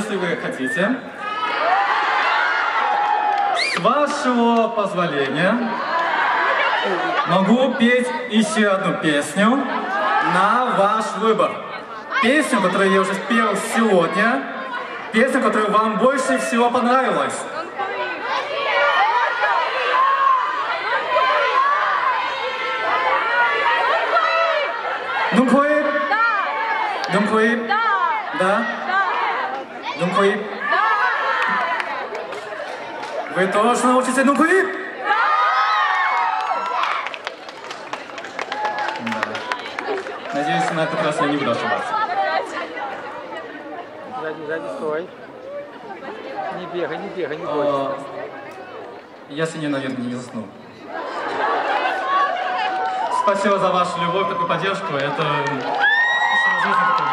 если вы хотите, с вашего позволения, могу петь еще одну песню на ваш выбор. Песню, которую я уже спел сегодня, песню, которая вам больше всего понравилась. Дункуи? Да. Дункуи? Да. Да? Да. Дункуи? Да. Вы тоже научите Дункуи? Да. Надеюсь, на этот раз я не буду ошибаться. Сзади, стой. Не бегай, не бойся. Я сегодня, наверное, не засну. Спасибо за вашу любовь, такую поддержку. Это жизнь такой.